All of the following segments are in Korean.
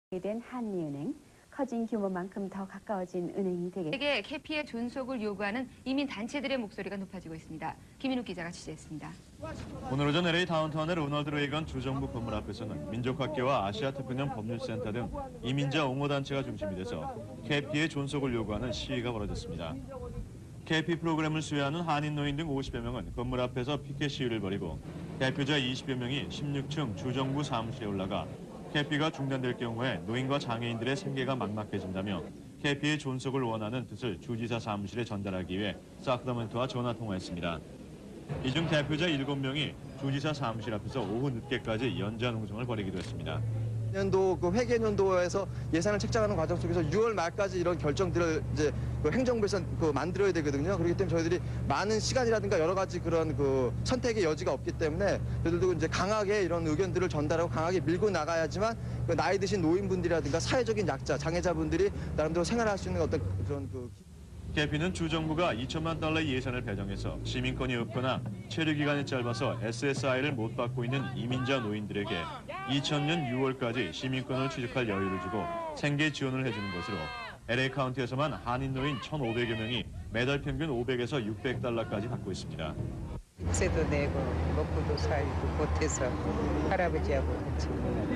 된 한미은행, 커진 규모만큼 더 가까워진 은행이 되겠습니다. 세계 캐피의 존속을 요구하는 이민 단체들의 목소리가 높아지고 있습니다. 김인욱 기자가 취재했습니다. 오늘 오전 LA 다운타운의 로널드 레이건 주정부 건물 앞에서는 민족학계와 아시아태평양 법률센터 등 이민자 옹호단체가 중심이 돼서 캐피의 존속을 요구하는 시위가 벌어졌습니다. 캐피 프로그램을 수혜하는 한인 노인 등 50여 명은 건물 앞에서 피켓 시위를 벌이고 대표자 20여 명이 16층 주정부 사무실에 올라가 캐피가 중단될 경우에 노인과 장애인들의 생계가 막막해진다며 캐피의 존속을 원하는 뜻을 주지사 사무실에 전달하기 위해 사크라멘토와 전화 통화했습니다. 이 중 대표자 7명이 주지사 사무실 앞에서 오후 늦게까지 연좌 농성을 벌이기도 했습니다. 년도 그 회계년도에서 예산을 책정하는 과정 속에서 6월 말까지 이런 결정들을 이제 그 행정부에서 만들어야 되거든요. 그렇기 때문에 저희들이 많은 시간이라든가 여러 가지 그런 그 선택의 여지가 없기 때문에 저희들도 이제 강하게 이런 의견들을 전달하고 강하게 밀고 나가야지만 그 나이 드신 노인분들이라든가 사회적인 약자, 장애자분들이 나름대로 생활할 수 있는 어떤 그런 캐피는 주정부가 2천만 달러의 예산을 배정해서 시민권이 없거나 체류 기간이 짧아서 SSI를 못 받고 있는 이민자 노인들에게 2000년 6월까지 시민권을 취득할 여유를 주고 생계 지원을 해주는 것으로 LA 카운티에서만 한인 노인 1,500여 명이 매달 평균 500에서 600달러까지 받고 있습니다. 세도 내고 먹고도 살고 못해서 할아버지하고 같이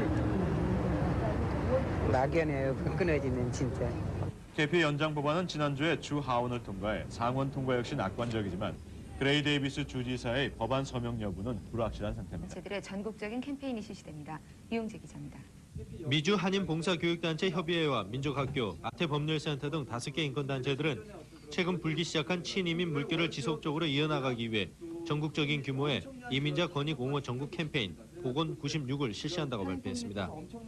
막연해요. 끊어지는 진짜. 캐피 연장 법안은 지난주에 주 하원을 통과해 상원 통과 역시 낙관적이지만 그레이 데이비스 주지사의 법안 서명 여부는 불확실한 상태입니다. 단체들의 전국적인 캠페인이 실시됩니다. 이용재 기자입니다. 미주 한인 봉사교육단체 협의회와 민족학교, 아태법률센터 등 5개 인권단체들은 최근 불기 시작한 친이민 물결을 지속적으로 이어나가기 위해 전국적인 규모의 이민자 권익 옹호 전국 캠페인 복원 96을 실시한다고 발표했습니다.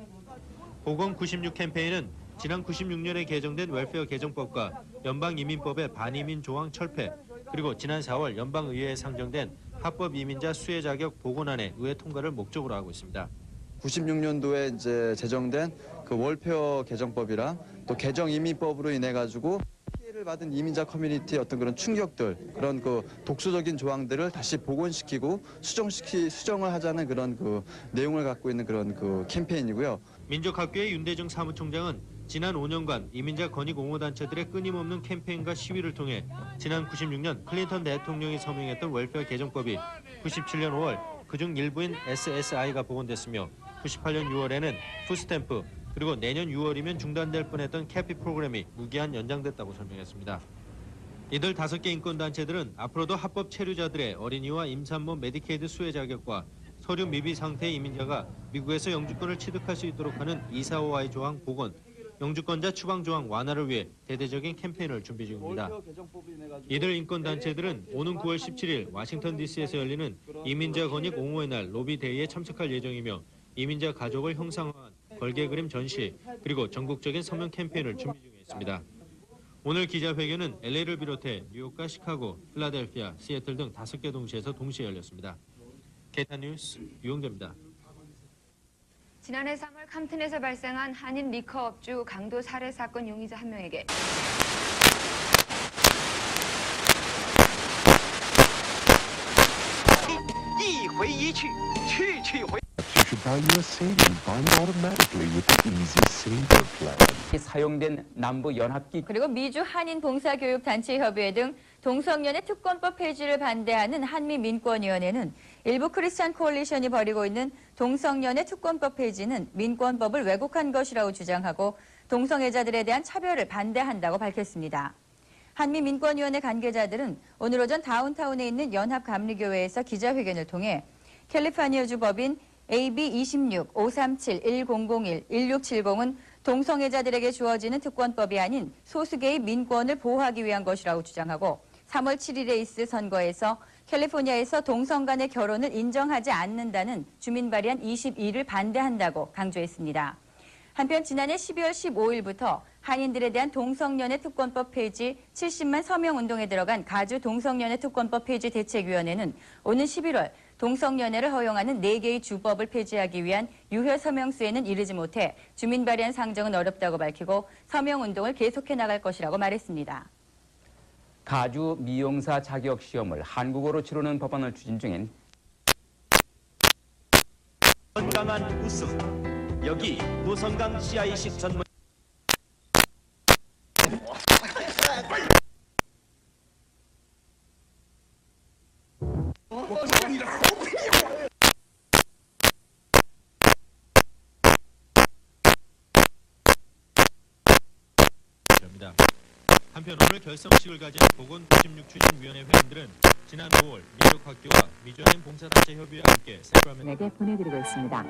복원 96 캠페인은 지난 96년에 개정된 웰페어 개정법과 연방이민법의 반이민 조항 철폐, 그리고 지난 4월 연방의회에 상정된 합법 이민자 수혜 자격 복원안의 의회 통과를 목적으로 하고 있습니다. 96년도에 이제 제정된 그 월페어 개정법이랑 또 개정 이민법으로 인해 가지고 피해를 받은 이민자 커뮤니티의 어떤 그런 충격들, 그런 그 독소적인 조항들을 다시 복원시키고 수정을 하자는 그런 그 내용을 갖고 있는 그런 그 캠페인이고요. 민족학교의 윤대중 사무총장은 지난 5년간 이민자 권익 옹호단체들의 끊임없는 캠페인과 시위를 통해 지난 96년 클린턴 대통령이 서명했던 웰페어 개정법이 97년 5월 그중 일부인 SSI가 복원됐으며 98년 6월에는 푸스탬프, 그리고 내년 6월이면 중단될 뻔했던 캐피 프로그램이 무기한 연장됐다고 설명했습니다. 이들 5개 인권단체들은 앞으로도 합법 체류자들의 어린이와 임산부 메디케이드 수혜 자격과 서류 미비 상태의 이민자가 미국에서 영주권을 취득할 수 있도록 하는 245I 조항 복원, 영주권자 추방 조항 완화를 위해 대대적인 캠페인을 준비 중입니다. 이들 인권단체들은 오는 9월 17일 워싱턴 DC에서 열리는 이민자 권익 옹호의 날 로비 데이에 참석할 예정이며 이민자 가족을 형상화한 걸개 그림 전시, 그리고 전국적인 서명 캠페인을 준비 중에 있습니다. 오늘 기자회견은 LA를 비롯해 뉴욕과 시카고, 필라델피아, 시애틀 등 5개 도시에서 동시에 열렸습니다. 게타 뉴스 유영재입니다. 지난해 3월 캄튼에서 발생한 한인 리커 업주 강도 살해 사건 용의자 1명에게 사용된 남부 연합기 그리고 미주 한인 봉사교육단체협의회 등 동성연애 특권법 폐지를 반대하는 한미민권위원회는 일부 크리스찬 코얼리션이 벌이고 있는 동성연애 특권법 폐지는 민권법을 왜곡한 것이라고 주장하고 동성애자들에 대한 차별을 반대한다고 밝혔습니다. 한미민권위원회 관계자들은 오늘 오전 다운타운에 있는 연합감리교회에서 기자회견을 통해 캘리포니아주 법인 AB26-537-1001-1670은 동성애자들에게 주어지는 특권법이 아닌 소수계의 민권을 보호하기 위한 것이라고 주장하고 3월 7일에 있을 선거에서 캘리포니아에서 동성 간의 결혼을 인정하지 않는다는 주민 발의안 22를 반대한다고 강조했습니다. 한편 지난해 12월 15일부터 한인들에 대한 동성연애 특권법 폐지 70만 서명 운동에 들어간 가주 동성연애 특권법 폐지 대책위원회는 오는 11월 동성연애를 허용하는 4개의 주법을 폐지하기 위한 유효 서명수에는 이르지 못해 주민 발의안 상정은 어렵다고 밝히고 서명 운동을 계속해 나갈 것이라고 말했습니다. 가주 미용사 자격 시험을 한국어로 치르는 법안을 추진 중인 건강한 웃음 여기 노성강 CI식 전문 한편 오늘 결성식을 가진 보건 96 추진위원회 회원들은 지난 5월 민족학교와 미주한인 봉사단체 협의회와 함께 세크라멘토 보내드리고 있습니다.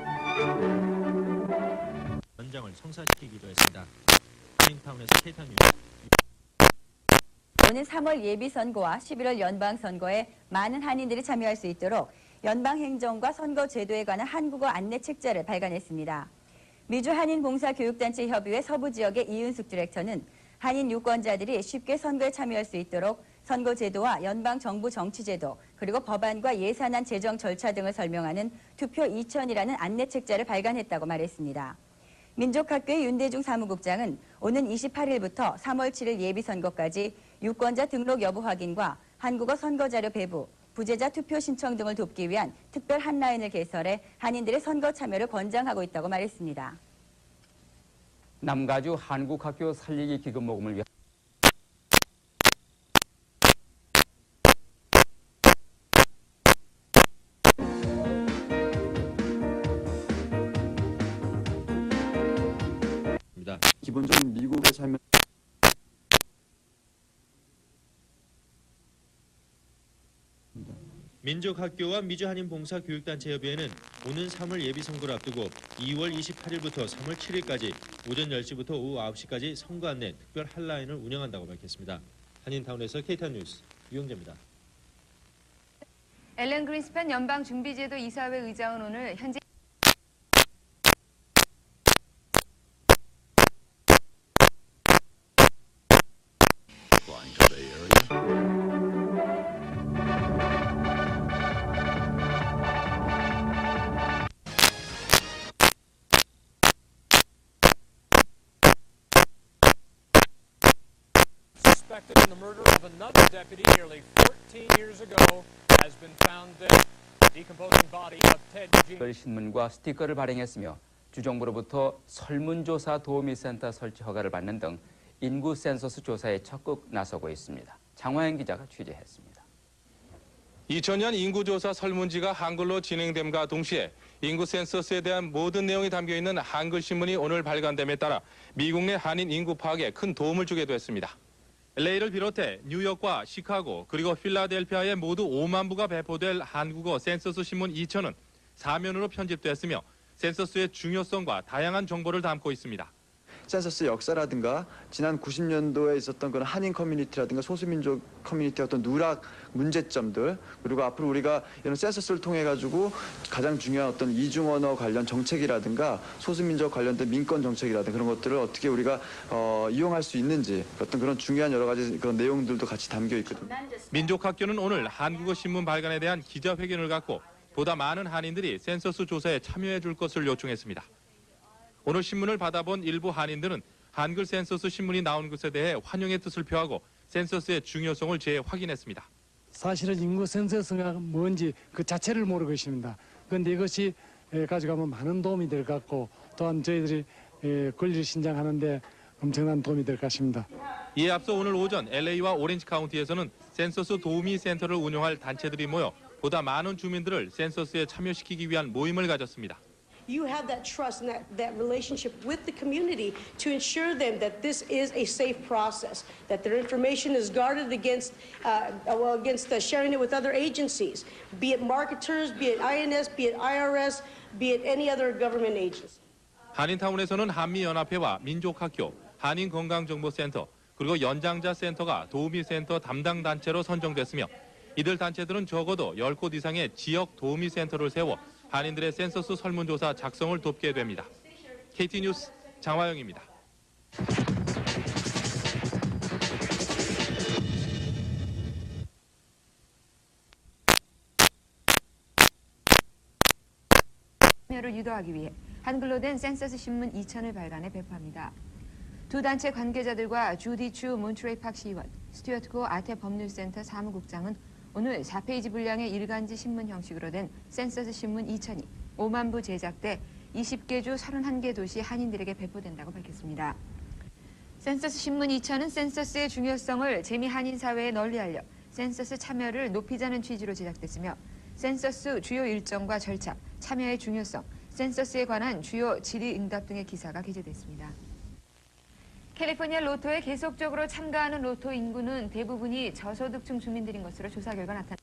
연장을 성사시키기도 했습니다. 한인타운에서 케이탄 뉴스. 오는 3월 예비선거와 11월 연방선거에 많은 한인들이 참여할 수 있도록 연방행정과 선거제도에 관한 한국어 안내 책자를 발간했습니다. 미주 한인봉사교육단체 협의회 서부지역의 이은숙 디렉터는 한인 유권자들이 쉽게 선거에 참여할 수 있도록 선거제도와 연방정부 정치제도 그리고 법안과 예산안 제정 절차 등을 설명하는 투표 2000이라는 안내책자를 발간했다고 말했습니다. 민족학교의 윤대중 사무국장은 오는 28일부터 3월 7일 예비선거까지 유권자 등록 여부 확인과 한국어 선거자료 배부, 부재자 투표 신청 등을 돕기 위한 특별 한라인을 개설해 한인들의 선거 참여를 권장하고 있다고 말했습니다. 남가주 한국학교 살리기 기금 모금을 위한 기본적인 미국에 살면 민족학교와 미주한인봉사교육단체협의회는 오는 3월 예비선거를 앞두고 2월 28일부터 3월 7일까지 오전 10시부터 오후 9시까지 선거 안내 특별 한라인을 운영한다고 밝혔습니다. 한인타운에서 케이탄 뉴스 유영재입니다. 앨런 그린스팬 연방준비제도 이사회 의장은 오늘 현재 suspected in the murder of another deputy nearly 14 years ago has been found dead. Decomposing body of Ted Eugene. 신문과 스티커를 발행했으며 주정부로부터 설문조사 도우미센터 설치 허가를 받는 등 인구 센서스 조사에 적극 나서고 있습니다. 장화영 기자가 취재했습니다. 2000년 인구조사 설문지가 한글로 진행됨과 동시에 인구 센서스에 대한 모든 내용이 담겨있는 한글 신문이 오늘 발간됨에 따라 미국 내 한인 인구 파악에 큰 도움을 주게 됐습니다. LA를 비롯해 뉴욕과 시카고 그리고 필라델피아에 모두 5만 부가 배포될 한국어 센서스 신문 2000은 사면으로 편집됐으며 센서스의 중요성과 다양한 정보를 담고 있습니다. 센서스 역사라든가 지난 90년도에 있었던 그런 한인 커뮤니티라든가 소수민족 커뮤니티의 어떤 누락 문제점들 그리고 앞으로 우리가 이런 센서스를 통해 가지고 가장 중요한 어떤 이중언어 관련 정책이라든가 소수민족 관련된 민권 정책이라든가 그런 것들을 어떻게 우리가 이용할 수 있는지 어떤 그런 중요한 여러 가지 그런 내용들도 같이 담겨 있거든요. 민족학교는 오늘 한국어 신문 발간에 대한 기자회견을 갖고 보다 많은 한인들이 센서스 조사에 참여해 줄 것을 요청했습니다. 오늘 신문을 받아본 일부 한인들은 한글 센서스 신문이 나온 것에 대해 환영의 뜻을 표하고 센서스의 중요성을 재확인했습니다. 사실은 인구 센서스가 뭔지 그 자체를 모르고 있습니다. 그런데 이것이 가져가면 많은 도움이 될 것 같고 또한 저희들이 권리를 신장하는 데 엄청난 도움이 될 것 같습니다. 이에 앞서 오늘 오전 LA와 오렌지 카운티에서는 센서스 도우미 센터를 운영할 단체들이 모여 보다 많은 주민들을 센서스에 참여시키기 위한 모임을 가졌습니다. You have that trust and that relationship with the community to ensure them that this is a safe process, that their information is guarded against sharing it with other agencies, be it marketers, be it INS, be it IRS, be it any other government agency. 한인타운에서는 한미연합회와 민족학교, 한인건강정보센터, 그리고 연장자 센터가 도우미센터 담당 단체로 선정됐으며 이들 단체들은 적어도 10곳 이상의 지역 도우미센터를 세워 한인들의 센서스 설문조사 작성을 돕게 됩니다. KT 뉴스 장화영입니다. 참여를 유도하기 위해 한글로 된 센서스 신문 2000을 발간해 배포합니다. 두 단체 관계자들과 주디 추 몬트레이 팍 시의원, 스튜어트 고 아테 법률센터 사무국장은 오늘 4페이지 분량의 일간지 신문 형식으로 된 센서스 신문 2000이 5만 부 제작돼 20개 주 31개 도시 한인들에게 배포된다고 밝혔습니다. 센서스 신문 2000은 센서스의 중요성을 재미 한인 사회에 널리 알려 센서스 참여를 높이자는 취지로 제작됐으며 센서스 주요 일정과 절차, 참여의 중요성, 센서스에 관한 주요 질의응답 등의 기사가 게재됐습니다. 캘리포니아 로또에 계속적으로 참가하는 로또 인구는 대부분이 저소득층 주민들인 것으로 조사 결과 나타났습니다.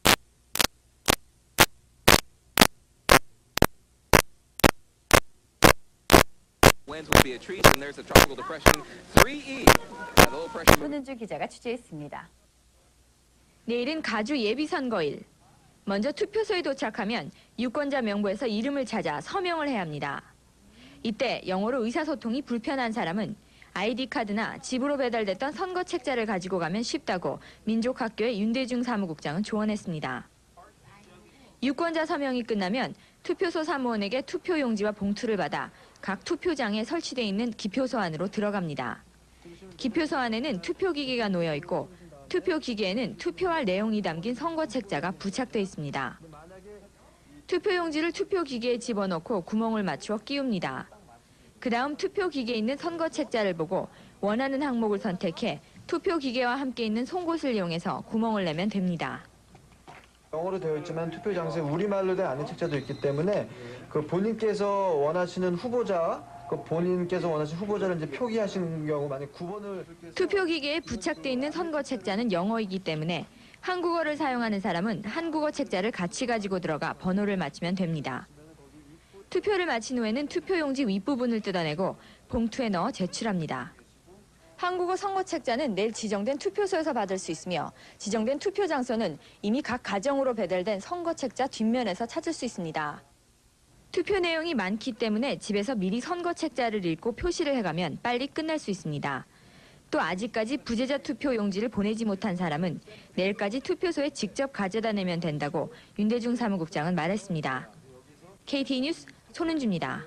손은주 기자가 취재했습니다. 내일은 가주 예비선거일. 먼저 투표소에 도착하면 유권자 명부에서 이름을 찾아 서명을 해야 합니다. 이때 영어로 의사소통이 불편한 사람은 아이디카드나 집으로 배달됐던 선거 책자를 가지고 가면 쉽다고 민족학교의 윤대중 사무국장은 조언했습니다. 유권자 서명이 끝나면 투표소 사무원에게 투표용지와 봉투를 받아 각 투표장에 설치되어 있는 기표소 안으로 들어갑니다. 기표소 안에는 투표기계가 놓여 있고 투표기계에는 투표할 내용이 담긴 선거 책자가 부착돼 있습니다. 투표용지를 투표기계에 집어넣고 구멍을 맞추어 끼웁니다. 그 다음 투표기계에 있는 선거 책자를 보고 원하는 항목을 선택해 투표기계와 함께 있는 송곳을 이용해서 구멍을 내면 됩니다. 영어로 되어 있지만 투표 장소에 우리말로 된 안내 책자도 있기 때문에 그 본인께서 원하시는 후보자, 후보자를 이제 표기하시는 경우 만약 9번을 투표기계에 부착돼 있는 선거 책자는 영어이기 때문에 한국어를 사용하는 사람은 한국어 책자를 같이 가지고 들어가 번호를 맞추면 됩니다. 투표를 마친 후에는 투표용지 윗부분을 뜯어내고 봉투에 넣어 제출합니다. 한국어 선거 책자는 내일 지정된 투표소에서 받을 수 있으며 지정된 투표 장소는 이미 각 가정으로 배달된 선거 책자 뒷면에서 찾을 수 있습니다. 투표 내용이 많기 때문에 집에서 미리 선거 책자를 읽고 표시를 해가면 빨리 끝날 수 있습니다. 또 아직까지 부재자 투표 용지를 보내지 못한 사람은 내일까지 투표소에 직접 가져다 내면 된다고 윤대중 사무국장은 말했습니다. KT 뉴스 손은주입니다.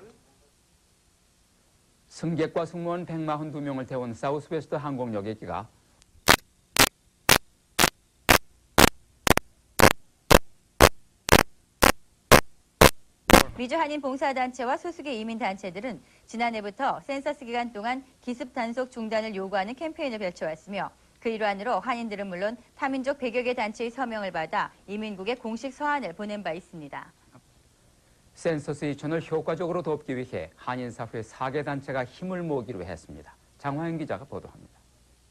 승객과 승무원 142명을 태운 사우스웨스트 항공여객기가 미주 한인 봉사단체와 소수계 이민단체들은 지난해부터 센서스 기간 동안 기습 단속 중단을 요구하는 캠페인을 펼쳐왔으며 그 일환으로 한인들은 물론 타민족 100여 개 단체의 서명을 받아 이민국에 공식 서한을 보낸 바 있습니다. 센서스 2000을 효과적으로 돕기 위해 한인사회 4개 단체가 힘을 모으기로 했습니다. 장화영 기자가 보도합니다.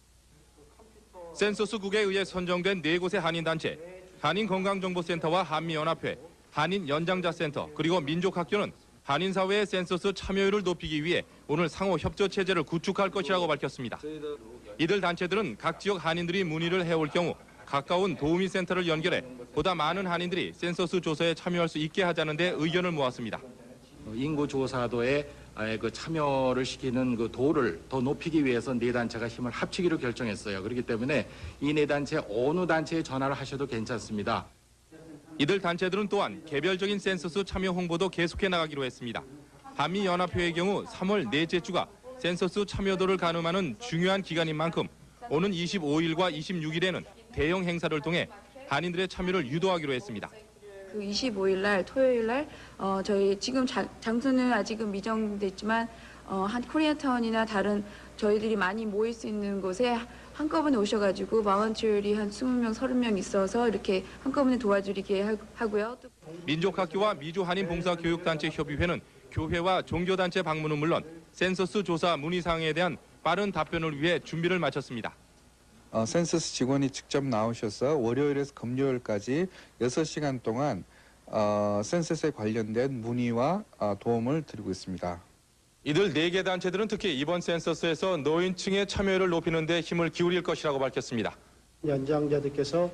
센서스국에 의해 선정된 4곳의 한인단체, 한인건강정보센터와 한미연합회, 한인연장자센터, 그리고 민족학교는 한인사회의 센서스 참여율을 높이기 위해 오늘 상호 협조 체제를 구축할 것이라고 밝혔습니다. 이들 단체들은 각 지역 한인들이 문의를 해올 경우 가까운 도우미 센터를 연결해 보다 많은 한인들이 센서스 조사에 참여할 수 있게 하자는 데 의견을 모았습니다. 인구 조사도에 그 참여를 시키는 그 도를 더 높이기 위해서 4단체가 힘을 합치기로 결정했어요. 그렇기 때문에 이 4단체 어느 단체에 전화를 하셔도 괜찮습니다. 이들 단체들은 또한 개별적인 센서스 참여 홍보도 계속해 나가기로 했습니다. 한미연합회의 경우 3월 넷째 주가 센서스 참여도를 가늠하는 중요한 기간인 만큼 오는 25일과 26일에는 대형 행사를 통해 한인들의 참여를 유도하기로 했습니다. 그 25일 날 토요일 날 저희 지금 장소는 아직은 미정됐지만 한 코리아타운이나 다른 저희들이 많이 모일 수 있는 곳에 한꺼번에 오셔가지고 volunteer이 한 20명, 30명 있어서 이렇게 한꺼번에 도와주리게 하고요. 민족학교와 미주 한인봉사교육단체 협의회는 교회와 종교단체 방문은 물론 센서스 조사 문의사항에 대한 빠른 답변을 위해 준비를 마쳤습니다. 센서스 직원이 직접 나오셔서 월요일에서 금요일까지 6시간 동안 센서스에 관련된 문의와 도움을 드리고 있습니다. 이들 4개 단체들은 특히 이번 센서스에서 노인층의 참여를 높이는 데 힘을 기울일 것이라고 밝혔습니다. 연장자들께서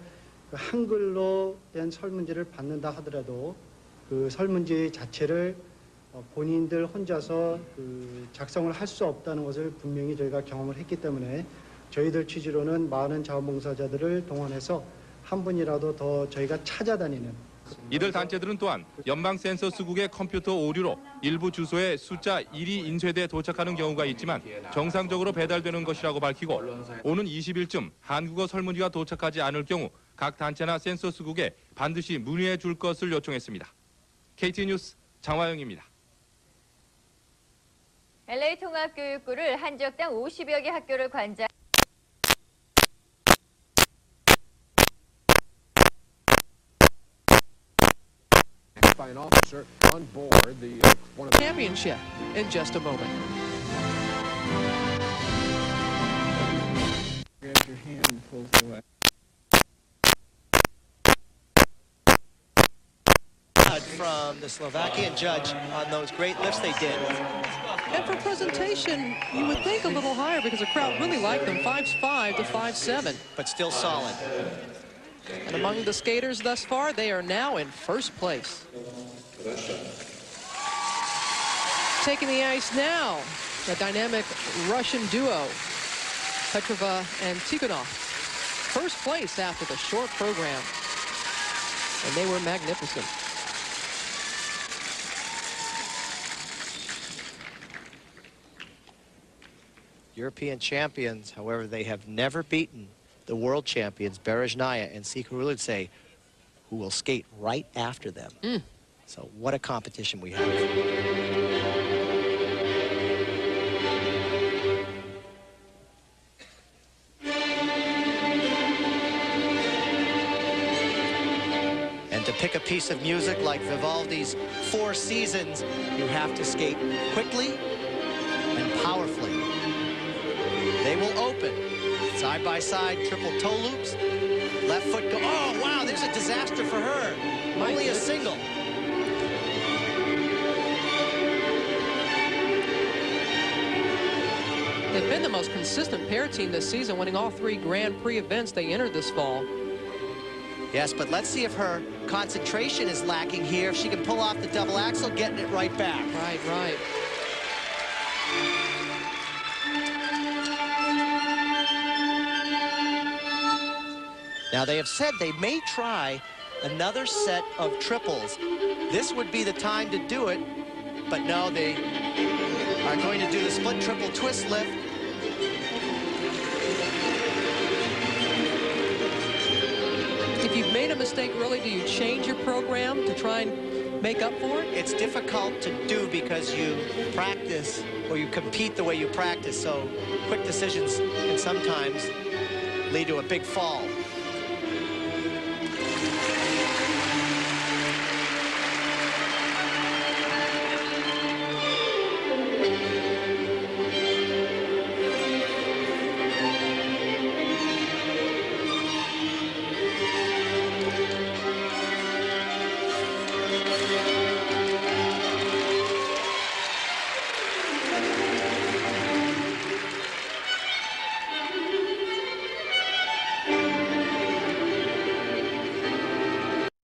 한글로 된 설문지를 받는다 하더라도 그 설문지 자체를 본인들 혼자서 작성을 할 수 없다는 것을 분명히 저희가 경험을 했기 때문에 저희들 취지로는 많은 자원봉사자들을 동원해서 한 분이라도 더 저희가 찾아다니는 이들 단체들은 또한 연방 센서스국의 컴퓨터 오류로 일부 주소에 숫자 1이 인쇄돼 도착하는 경우가 있지만 정상적으로 배달되는 것이라고 밝히고 오는 20일쯤 한국어 설문지가 도착하지 않을 경우 각 단체나 센서스국에 반드시 문의해 줄 것을 요청했습니다. KT 뉴스 장화영입니다. LA 통합교육부를 한 지역당 50여 개 학교를 관장. By an officer on board the one of championship in just a moment. Grab your hand and pull away. From the Slovakian judge on those great lifts they did. And for presentation, you would think a little higher because the crowd really liked them, 5'5" to 5'7". But still solid. And among the skaters thus far, they are now in first place. Taking the ice now, the dynamic Russian duo, Petrova and Tikhonov. First place after the short program. And they were magnificent. European champions, however, they have never beaten the world champions, Berezhnaya and Sikhorilidze, who will skate right after them. So what a competition we have. And to pick a piece of music like Vivaldi's Four Seasons, you have to skate quickly and powerfully. They will open side by side, triple toe loops, left foot go. Oh, wow, there's a disaster for her. Only a single. They've been the most consistent pair team this season, winning all 3 Grand Prix events they entered this fall. Yes, but let's see if her concentration is lacking here. If she can pull off the double axel, getting it right back. Right. Now, they have said they may try another set of triples. This would be the time to do it, but no, they are going to do the split triple twist lift. If you've made a mistake early, do you change your program to try and make up for it? It's difficult to do because you practice or you compete the way you practice, so quick decisions can sometimes lead to a big fall.